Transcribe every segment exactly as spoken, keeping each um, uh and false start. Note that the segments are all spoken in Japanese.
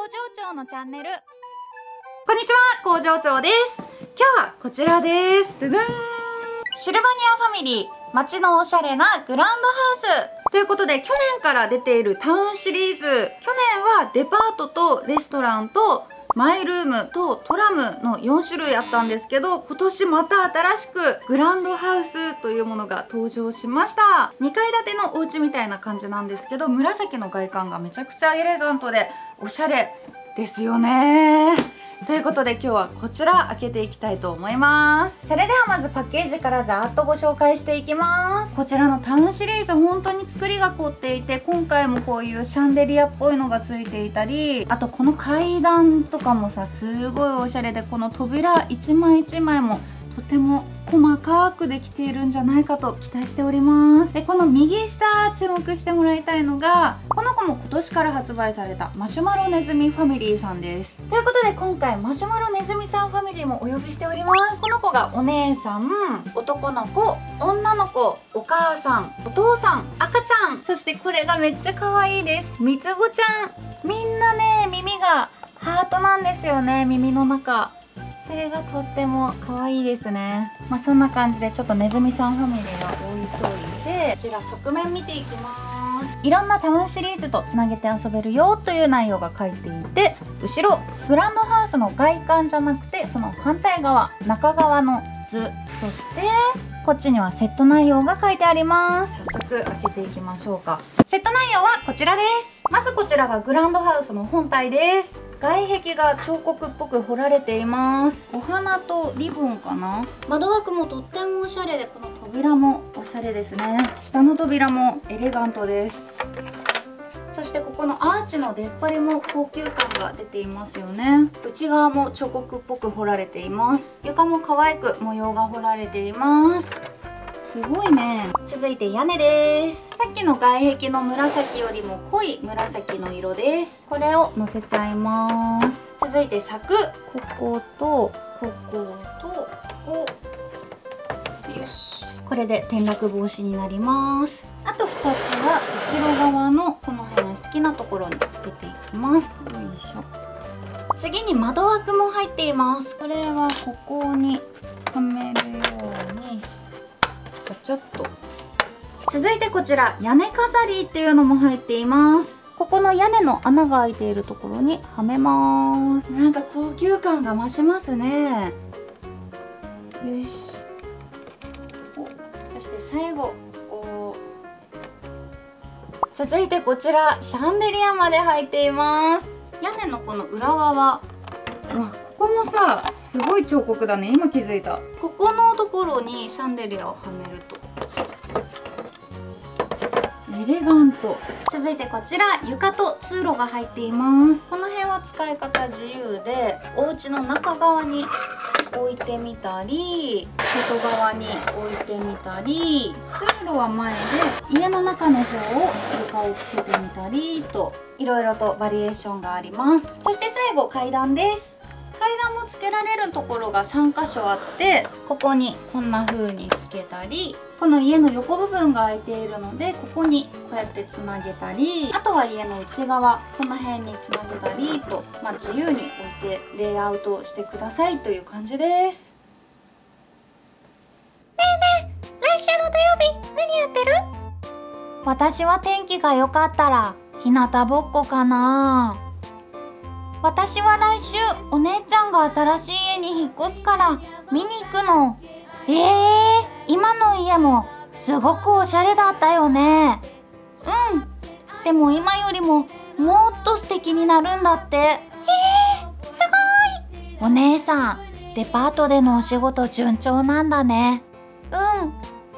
場長のチャンネル。 こんにちは、工場長です。今日はこちらです。ドゥドゥン。 シルバニアファミリー、街のおしゃれなグランドハウスということで、去年から出ているタウンシリーズ、去年はデパートとレストランとマイルームとトラムのよん種類あったんですけど、今年また新しくグランドハウスというものが登場しました。にかい建てのお家みたいな感じなんですけど、紫の外観がめちゃくちゃエレガントでおしゃれですよね。ということで今日はこちら開けていきたいと思います。 それではまずパッケージからざーっとご紹介していきます。 こちらのタウンシリーズ、本当に作りが凝っていて、今回もこういうシャンデリアっぽいのがついていたり、あとこの階段とかもさ、すごいおしゃれで、この扉一枚一枚もとても細かくできているんじゃないかと期待しております。で、この右下注目してもらいたいのが、この子も今年から発売されたマシュマロネズミファミリーさんです。ということで今回マシュマロネズミさんファミリーもお呼びしております。この子がお姉さん、男の子、女の子、お母さん、お父さん、赤ちゃん、そしてこれがめっちゃ可愛いです。みつごちゃん。みんなね、耳がハートなんですよね、耳の中。それがとっても可愛いですね。まあそんな感じでちょっとネズミさんファミリーは置いといて、こちら側面見ていきます。いろんなタウンシリーズとつなげて遊べるよという内容が書いていて、後ろグランドハウスの外観じゃなくてその反対側、中側の図、そしてこっちにはセット内容が書いてあります。早速開けていきましょうか。セット内容はこちらです。まずこちらがグランドハウスの本体です。外壁が彫刻っぽく彫られています。お花とリボンかな。窓枠もとってもおしゃれで、この扉もおしゃれですね。下の扉もエレガントです。そしてここのアーチの出っ張りも高級感が出ていますよね。内側も彫刻っぽく彫られています。床も可愛く模様が彫られています。すごいね。続いて屋根です。さっきの外壁の紫よりも濃い紫の色です。これをのせちゃいます。続いて柵、こことこことここ、よし。これで転落防止になります。あとふたつは後ろ側のこの辺好きなところにつけていきます。よいしょ。次に窓枠も入っています。これはここにはめるようにガチャッと。続いてこちら屋根飾りっていうのも入っています。ここの屋根の穴が開いているところにはめます。なんか高級感が増しますね。よし。お、そして最後こう。続いてこちらシャンデリアまで入っています。屋根のこの裏側、うわ、ここもさ、すごい彫刻だね。今気づいた。ここのところにシャンデリアをはめるとエレガント。続いてこちら床と通路が入っています。この辺は使い方自由で、お家の中側に置いてみたり、外側に置いてみたり、通路は前で家の中の方を床をつけてみたりと、いろいろとバリエーションがあります。そして最後階段です。階段もつけられるところがさんかしょあって、ここにこんな風につけたり、この家の横部分が空いているのでここにこうやってつなげたり、あとは家の内側この辺につなげたりと、まあ、自由に置いてレイアウトしてくださいという感じです。 ねえねえ、来週の土曜日何やってる？私は天気が良かったら日向ぼっこかな。私は来週お姉ちゃんが新しい家に引っ越すから見に行くの。えー、今の家もすごくおしゃれだったよね。うん。でも今よりももっと素敵になるんだって。えー、すごい。お姉さん、デパートでのお仕事順調なんだね。うん。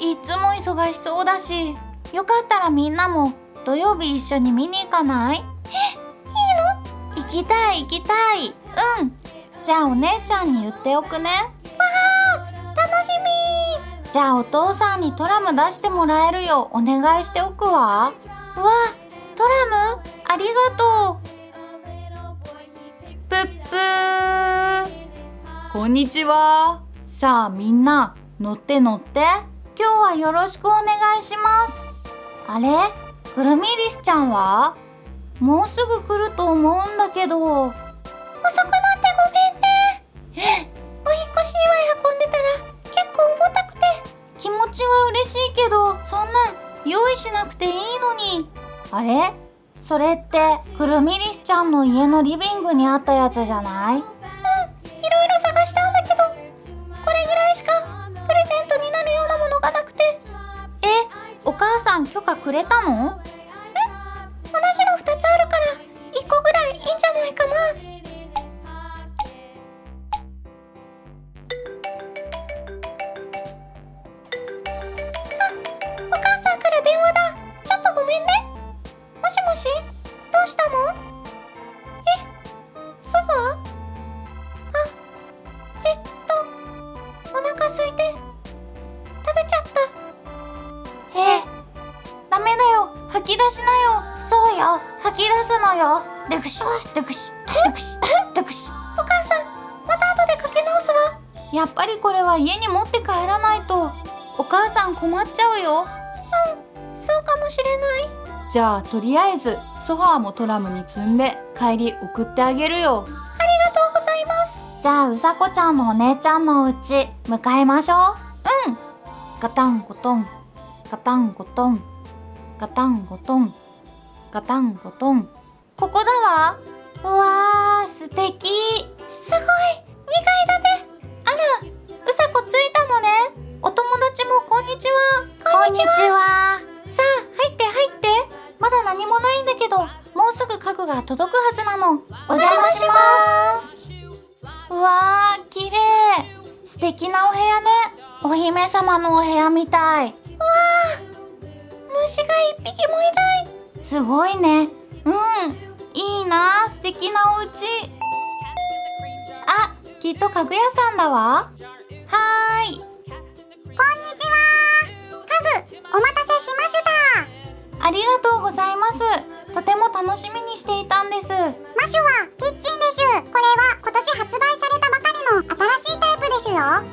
いつも忙しそうだし、よかったらみんなも土曜日一緒に見に行かない？え、いいの？行きたい行きたい。うん。じゃあお姉ちゃんに言っておくね。わあ、楽しみ。じゃあお父さんにトラム出してもらえるようお願いしておくわ。うわ、トラムありがとう。ぷっぷー。こんにちは。さあみんな乗って乗って。今日はよろしくお願いします。あれ、くるみリスちゃんは？ もうすぐ来ると思うんだけど。遅くなってごめんね。え、お引っ越し祝い運んでたら結構重たくて。気持ちは嬉しいけど、そんな用意しなくていいのに。あれ？それってクルミリスちゃんの家のリビングにあったやつじゃない？うん、いろいろ探したんだけど、これぐらいしかプレゼントになるようなものがなくて。え、お母さん許可くれたの？え、同じのふたつあるからいっこぐらいいいんじゃないかな。あ、お母さんから電話だ。ちょっとごめんね。もしもし、どうしたの？え、ソファー？あ、えっと、お腹空いて食べちゃった。え、ダメだよ、吐き出しなよ。そうよ、吐き出すのよ。ドクシドクシドクシドクシ。お母さん、また後でかけ直すわ。やっぱりこれは家に持って帰らないとお母さん困っちゃうよ。うん、そうかもしれない。じゃあとりあえずソファーもトラムに積んで帰り送ってあげるよ。ありがとうございます。じゃあうさこちゃんのお姉ちゃんのお家向かいましょう。うん。ガタンゴトンガタンゴトンガタンゴトンガタンゴトン。ここだわ。うわー、素敵。すごい、にかい建て。あら、うさこ着いたのね。お友達もこんにちは。こんにちは。さあ入って入って。まだ何もないんだけど、もうすぐ家具が届くはずなの。お邪魔します。うわー、綺麗。素敵なお部屋ね。お姫様のお部屋みたい。うわー、虫が一匹もいない。すごいね。うん、いいなー、素敵なお家。あ、きっと家具屋さんだわ。はーい。こんにちは。家具お待たせしました。ありがとうございます。とても楽しみにしていたんです。マシュはキッチンでしゅ。これは今年発売されたばかりの新しいタイプでしゅよ。ん？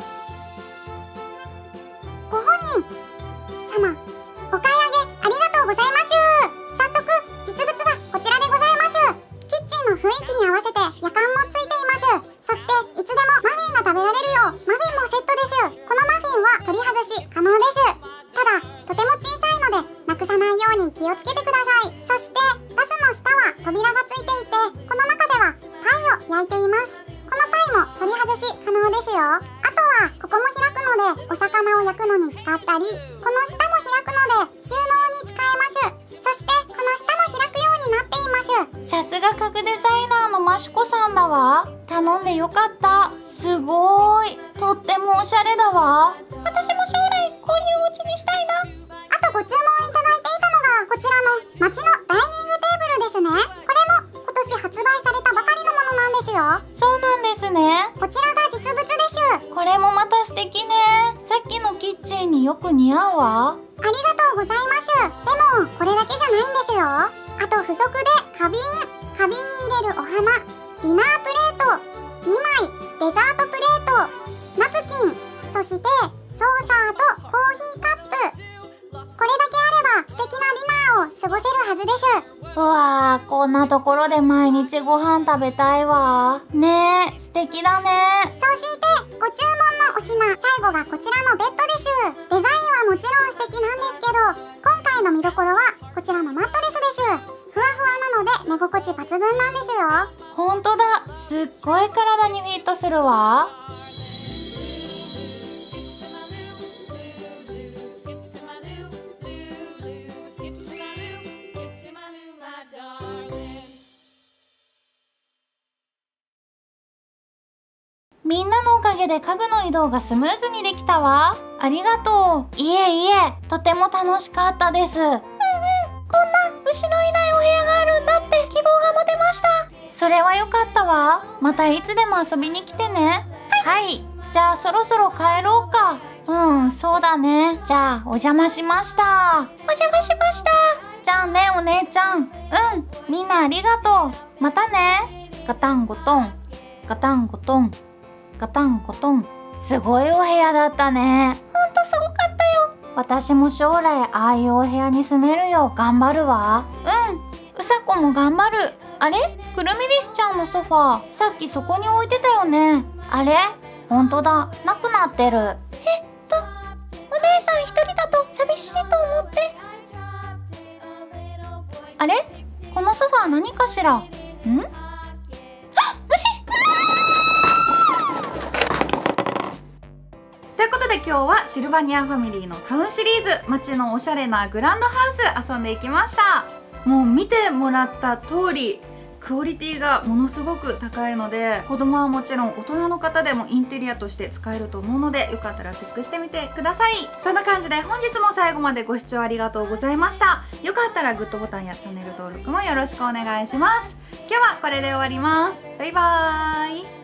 ご本人様、お買い上げありがとうございましゅ。早速実物はこちらでございましゅ。キッチンの雰囲気に合わせて夜間もついていましゅ。そしていつでもマフィンが食べられるようマフィンもセットでしゅ。このマフィンは取り外し可能でしゅ。ただとても小さいのでなくさないように気をつけてください。そしてガスの下は扉がついていて、この中ではパイを焼いています。このパイも取り外し可能でしゅよ。あとはここも開くのでお魚を焼くのに使ったり、この下も開くので収納に使えましゅ。そしてこの下も開くようになっていましゅ。さすが家具デザイナーのマシコさんだわ。頼んでよかった。すごーい、とってもおしゃれだわ。私も将来こういうお家にしたいな。あとご注文いただいていたのがこちらの街のダイニングテーブルでしゅね。これも今年発売されたばかりのものなんでしゅよ。そうなんですね。こちらが実物でしゅ。これもまた素敵ね。さっきのキッチンによく似合うわ。ありがとうございましゅ。でもこれだけじゃないんでしゅよ。あと付属で花瓶、花瓶に入れるお花、ディナープレートにまい、デザートプレート、ナプキン、そしてソーサーとコーヒーカップ。これだけあれば素敵なディナーを過ごせるはずでしゅ。うわー、こんなところで毎日ご飯食べたいわ。ねえ、素敵だね。そしてご注文のお品、最後がこちらのベッドでしゅ。デザインはもちろん素敵なんですけど、今回の見どころはこちらのマットレスでしゅ。ふわふわなので寝心地抜群なんでしゅよ。ほんとだ、すっごい体にフィットするわ。みんなのおかげで家具の移動がスムーズにできたわ。ありがとう。いえいえ、とても楽しかったです。うんうん、こんな虫のいないお部屋があるんだって希望が持てました。それはよかったわ。またいつでも遊びに来てね。はい、はい、じゃあそろそろ帰ろうか。うん、そうだね。じゃあお邪魔しました。お邪魔しました。じゃあね、お姉ちゃん。うん、みんなありがとう。またね。ガタンゴトンガタンゴトンガタンゴトン。すごいお部屋だったね。ほんとすごかったよ。私も将来ああいうお部屋に住めるよう頑張るわ。うん、ううさこも頑張る。あれ、くるみリスちゃんのソファー、さっきそこに置いてたよね。あれ、ほんとだ、なくなってる。えっと、お姉さん一人だと寂しいと思って。あれ、このソファー何かしら。ん？あ、虫！ ということで今日はシルバニアファミリーのタウンシリーズ、街のおしゃれなグランドハウス遊んでいきました。もう見てもらった通りクオリティがものすごく高いので、子供はもちろん大人の方でもインテリアとして使えると思うので、よかったらチェックしてみてください。そんな感じで本日も最後までご視聴ありがとうございました。よかったらグッドボタンやチャンネル登録もよろしくお願いします。今日はこれで終わります。バイバーイ。